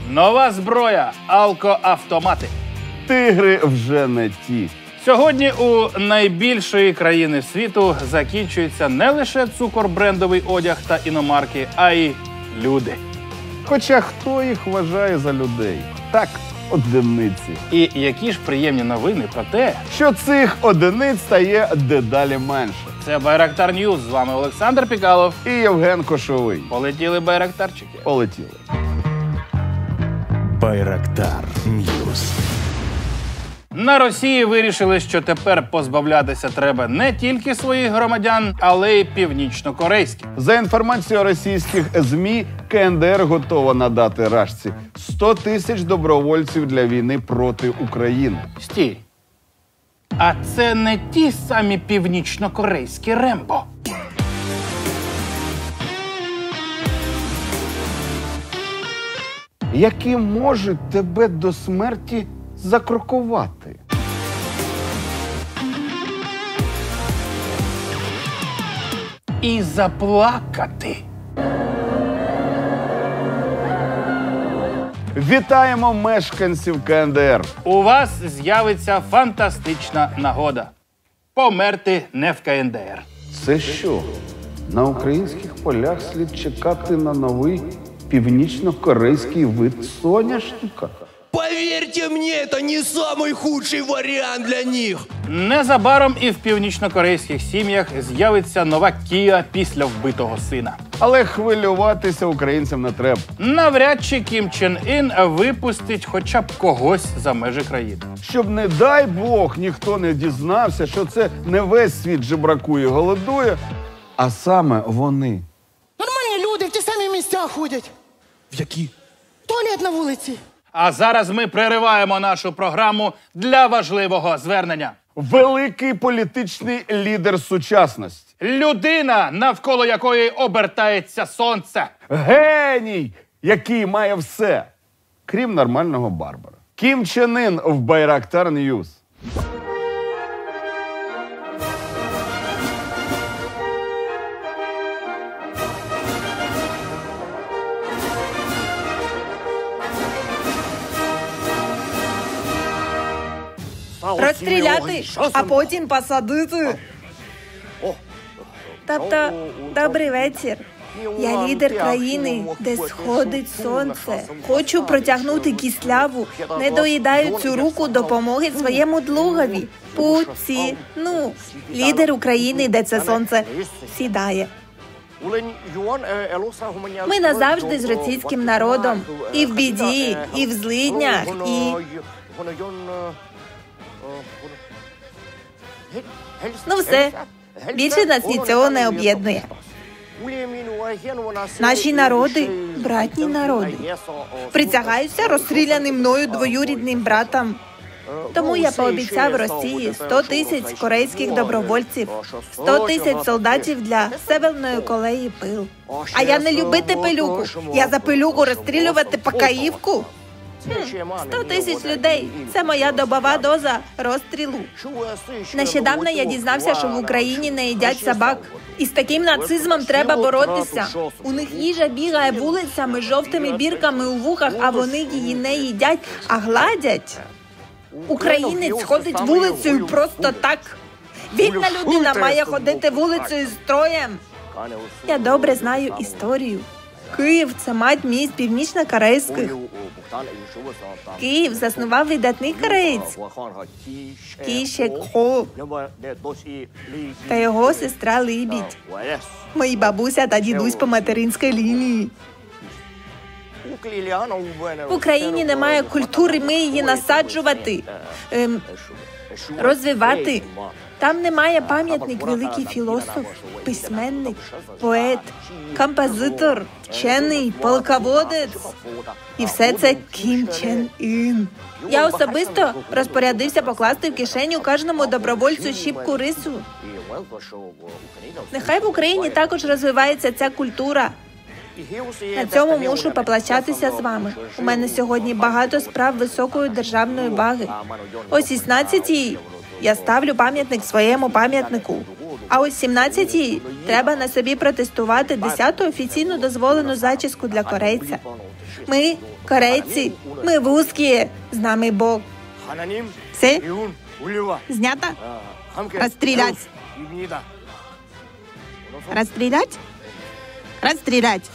Нова зброя – алкоавтомати. Тигри вже не ті. Сьогодні у найбільшої країни світу закінчується не лише цукор-брендовий одяг та іномарки, а й люди. Хоча хто їх вважає за людей? Так, одиниці. І які ж приємні новини про те, що цих одиниць стає дедалі менше. Це Байрактар Ньюс. З вами Олександр Пікалов і Євген Кошовий. Полетіли байрактарчики. Полетіли. Байрактар Ньюс. На Росії вирішили, що тепер позбавлятися треба не тільки своїх громадян, але й північно-корейських. За інформацією російських ЗМІ, КНДР готова надати Рашці 100 тисяч добровольців для війни проти України. Стій. А це не ті самі північно-корейські Рембо? Які можуть тебе до смерті закрокувати? І заплакати. Вітаємо мешканців КНДР! У вас з'явиться фантастична нагода. Померти не в КНДР. Це що? На українських полях слід чекати на новий північно-корейський вид соняшника? Поверьте мне, это не самый худший вариант для них. Незабаром і в північно-корейських сім'ях з'явиться нова Kia після вбитого сина. Але хвилюватися українцям не треба. Навряд чи Кім Чен Ін випустить хоча б когось за межі країни. Щоб, не дай Бог, ніхто не дізнався, що це не весь світ жебракує, голодує, а саме вони. Нормальні люди в ті самі місця ходять. В які? Туалет на вулиці. А зараз ми перериваємо нашу програму для важливого звернення. Великий політичний лідер сучасності. Людина, навколо якої обертається сонце. Геній, який має все, крім нормального Барбара. Кім Чен Ін в Байрактар Ньюс. Розстріляти, а потім посадити. Тобто, добрий вечір. Я лідер країни, де сходить сонце. Хочу протягнути кисляву. Не доїдаю цю руку допомоги своєму другові. Путіну. Лідер України, де це сонце сідає. Ми назавжди з російським народом. І в біді, і в злиднях, і... Ну все. Більше нас нічого не об'єднує. Наші народи – братні народи. Присягаюся розстріляним мною двоюрідним братам. Тому я пообіцяв Росії 100 тисяч корейських добровольців, 100 тисяч солдатів для Северної Кореї пил. А я не любити пилюку. Я за пилюку розстрілювати Покаївку. 100 тисяч людей – це моя добова доза розстрілу. Нещодавно я дізнався, що в Україні не їдять собак. І з таким нацизмом треба боротися. У них їжа бігає вулицями з жовтими бірками у вухах, а вони її не їдять, а гладять. Українець ходить вулицею просто так. Вільна людина має ходити вулицею з строєм. Я добре знаю історію. Київ – це мать міст північно-корейських. Київ заснував видатний кореєць Кі Шек Хо та його сестра Либідь. Мої бабуся та дідусь по материнській лінії. В Україні немає культури, ми її насаджувати, розвивати. Там немає пам'ятник великий філософ, письменник, поет, композитор, вчений, полководець. І все це Кім Чен Ін. Я особисто розпорядився покласти в кишеню кожному добровольцю щіпку рису. Нехай в Україні також розвивається ця культура. На цьому мушу поплачатися з вами. У мене сьогодні багато справ високої державної ваги. О 16-й я ставлю пам'ятник своєму пам'ятнику. А о 17-й треба на собі протестувати 10-ту офіційно дозволену зачіску для корейця. Ми корейці, ми вузькі, з нами Бог. Все? Знято? Розстрілять. Розстрілять? Розстрілять.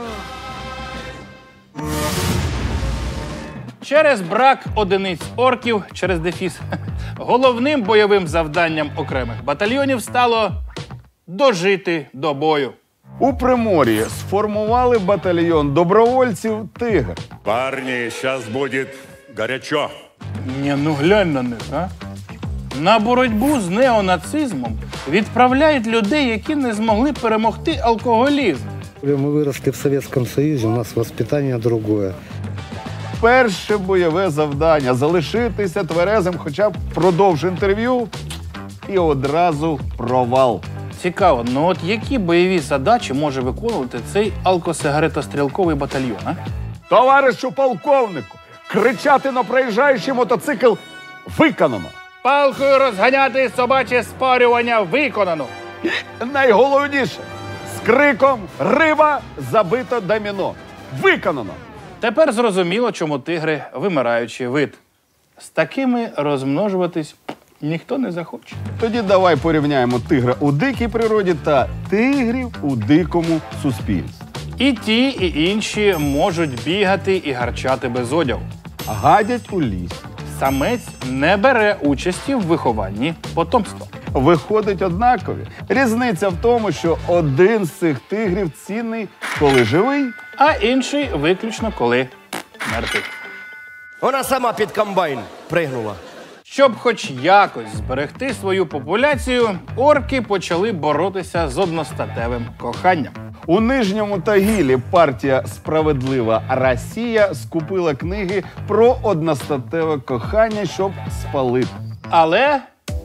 Через брак одиниць орків, через дефіс, головним бойовим завданням окремих батальйонів стало дожити до бою. У Примор'ї сформували батальйон добровольців «Тигр». Парни, сейчас будет горячо. Ні, ну глянь на них, а? На боротьбу з неонацизмом відправляють людей, які не змогли перемогти алкоголізм. Мы выросли в Советском Союзе, у нас воспитание другое. Перше бойове завдання – залишитися тверезим хоча б впродовж інтерв'ю і одразу провал. Цікаво, ну от які бойові задачі може виконувати цей алкосигаретострілковий батальйон, а? Товаришу полковнику, кричати на проїжджаючий мотоцикл виконано. Палкою розганяти собаче спарювання виконано. І найголовніше – з криком «Риба! Забито доміно!» Виконано. Тепер зрозуміло, чому тигри – вимираючий вид. З такими розмножуватись ніхто не захоче. Тоді давай порівняємо тигра у дикій природі та тигрів у дикому суспільстві. І ті, і інші можуть бігати і гарчати без одягу. Гадять у лісі. Самець не бере участі в вихованні потомства. Виходить однакові. Різниця в тому, що один з цих тигрів цінний, коли живий, А інший виключно коли мертвий. Вона сама під комбайн пригнула. Щоб хоч якось зберегти свою популяцію, орки почали боротися з одностатевим коханням. У Нижньому Тагілі партія «Справедлива Росія» скупила книги про одностатеве кохання, щоб спалити. Але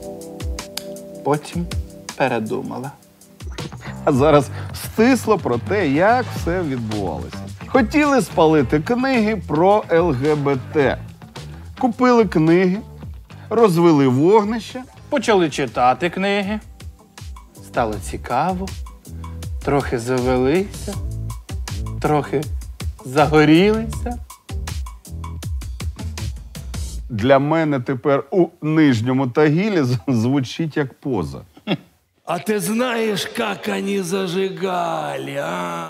потім передумала. А зараз стисло про те, як все відбувалося. Хотіли спалити книги про ЛГБТ. Купили книги, розвели вогнище. Почали читати книги. Стало цікаво. Трохи завелися. Трохи загорілися. Для мене тепер у Нижньому Тагілі звучить як поза. А ты знаешь, как они зажигали, а?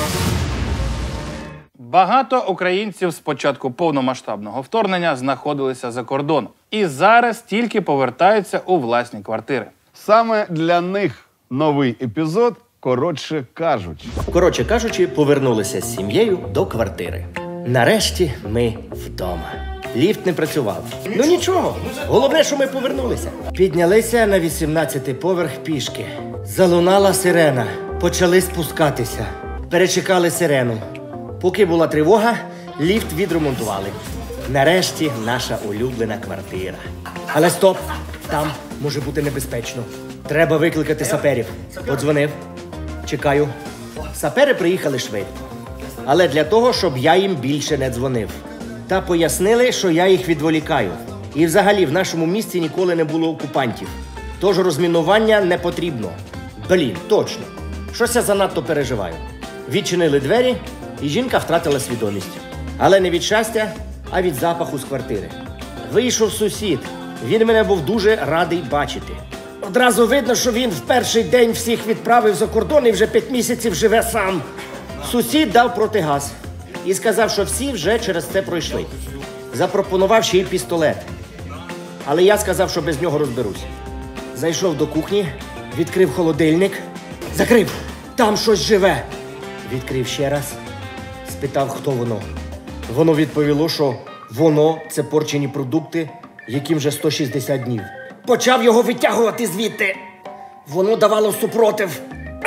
Багато українців з початку повномасштабного вторгнення знаходилися за кордоном. І зараз тільки повертаються у власні квартири. Саме для них новий епізод «Коротше кажучи». Коротше кажучи, повернулися з сім'єю до квартири. Нарешті ми вдома. Ліфт не працював. Ну нічого, головне, що ми повернулися. Піднялися на 18-й поверх пішки. Залунала сирена. Почали спускатися. Перечекали сирену. Поки була тривога, ліфт відремонтували. Нарешті наша улюблена квартира. Але стоп! Там може бути небезпечно. Треба викликати саперів. Подзвонив. Чекаю. Сапери приїхали швидко. Але для того, щоб я їм більше не дзвонив. Та пояснили, що я їх відволікаю. І взагалі в нашому місті ніколи не було окупантів. Тож розмінування не потрібно. Блін, точно. Щось я занадто переживаю. Відчинили двері, і жінка втратила свідомість. Але не від щастя, а від запаху з квартири. Вийшов сусід. Він мене був дуже радий бачити. Одразу видно, що він в перший день всіх відправив за кордон і вже 5 місяців живе сам. Сусід дав протигаз і сказав, що всі вже через це пройшли. Запропонував ще й пістолет. Але я сказав, що без нього розберусь. Зайшов до кухні, відкрив холодильник. Закрив! Там щось живе! Відкрив ще раз. Спитав, хто воно. Воно відповіло, що воно – це порчені продукти, яким вже 160 днів. Почав його витягувати звідти. Воно давало супротив.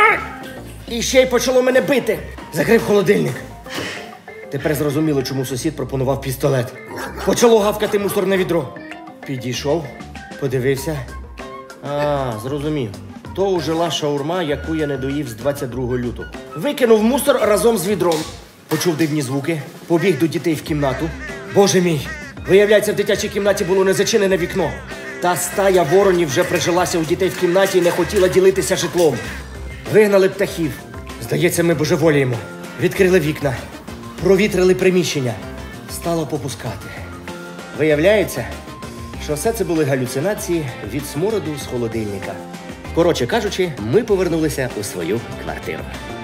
І ще й почало мене бити. Закрив холодильник. Тепер зрозуміло, чому сусід пропонував пістолет. Почало гавкати мусорне відро. Підійшов, подивився. Зрозумів. То ужила шаурма, яку я не доїв з 22 лютого. Викинув мусор разом з відром. Почув дивні звуки, побіг до дітей в кімнату. Боже мій, виявляється, в дитячій кімнаті було незачинене вікно. Та стая воронів вже прижилася у дітей в кімнаті і не хотіла ділитися житлом. Вигнали птахів. Здається, ми божеволіємо. Відкрили вікна. Провітрили приміщення. Стало попускати. Виявляється, що все це були галюцинації від смороду з холодильника. Коротше кажучи, ми повернулися у свою квартиру.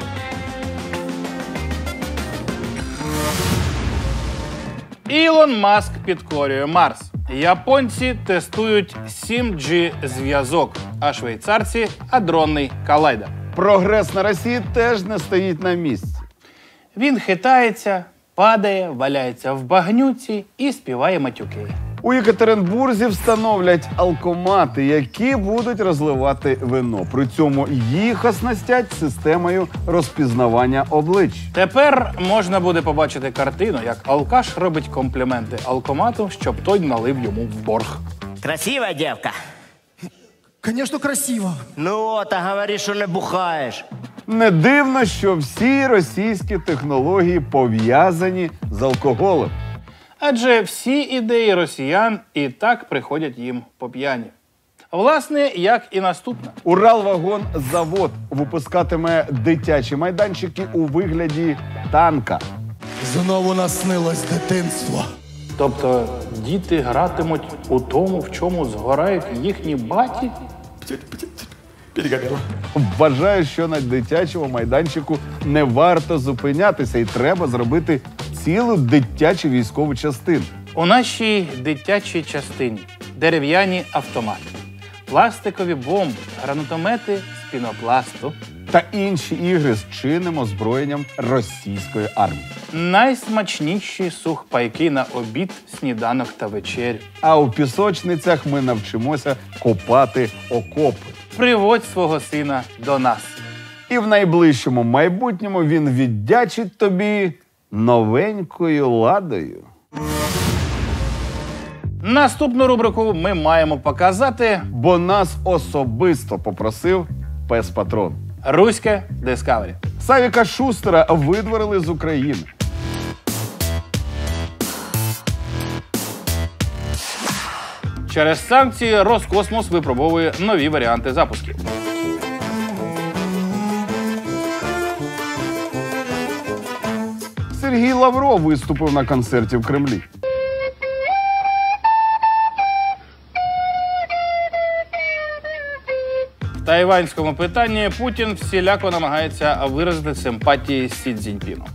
Ілон Маск підкорює Марс. Японці тестують 7G зв'язок, а швейцарці – адронний колайдер. Прогрес на Росії теж не стоїть на місці. Він хитається, падає, валяється в багнюці і співає матюки. У Єкатеринбурзі встановлять алкомати, які будуть розливати вино. При цьому їх оснастять системою розпізнавання облич. Тепер можна буде побачити картину, як алкаш робить компліменти алкомату, щоб той налив йому в борг. Красива дівка. Конечно, красиво. Ну, та говори, що не бухаєш. Не дивно, що всі російські технології пов'язані з алкоголем. Адже всі ідеї росіян і так приходять їм по п'яні. Власне, як і наступна. Уралвагонзавод випускатиме дитячі майданчики у вигляді танка. Знову наснилось дитинство. Тобто діти гратимуть у тому, в чому згорають їхні баті? Вважаю, що на дитячому майданчику не варто зупинятися і треба зробити цілу дитячу військову частину. У нашій дитячій частині дерев'яні автомати, пластикові бомби, гранатомети з пінопласту Та інші ігри з чинним озброєнням російської армії. найсмачніші сухпайки на обід, сніданок та вечерю. А у пісочницях ми навчимося копати окопи. Приводь свого сина до нас. І в найближчому майбутньому він віддячить тобі новенькою ладою. Наступну рубрику ми маємо показати Бо нас особисто попросив пес-патрон. Руське Discovery. Савіка Шустера видворили з України. Через санкції Роскосмос випробовує нові варіанти запусків. Сергій Лавров виступив на концерті в Кремлі. В тайванському питанні Путін всіляко намагається виразити симпатії Сі Цзіньпіну.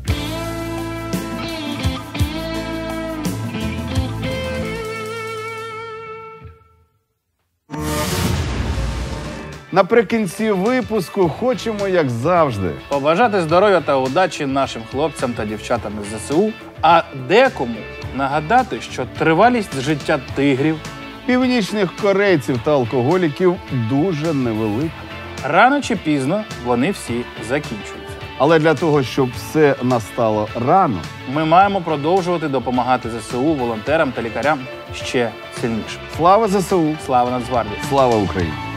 Наприкінці випуску хочемо, як завжди, Побажати здоров'я та удачі нашим хлопцям та дівчатам із ЗСУ, а декому нагадати, що тривалість життя тигрів північних корейців та алкоголіків дуже невелика. рано чи пізно вони всі закінчуються. Але для того, щоб все настало рано, Ми маємо продовжувати допомагати ЗСУ, волонтерам та лікарям ще сильніше. слава ЗСУ, Слава Нацгвардії! слава Україні!